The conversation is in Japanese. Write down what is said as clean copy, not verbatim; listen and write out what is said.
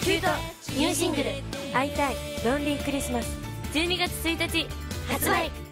C-ute-Aitaiニューシングル「会いたいロンリークリスマス」12月1日発売。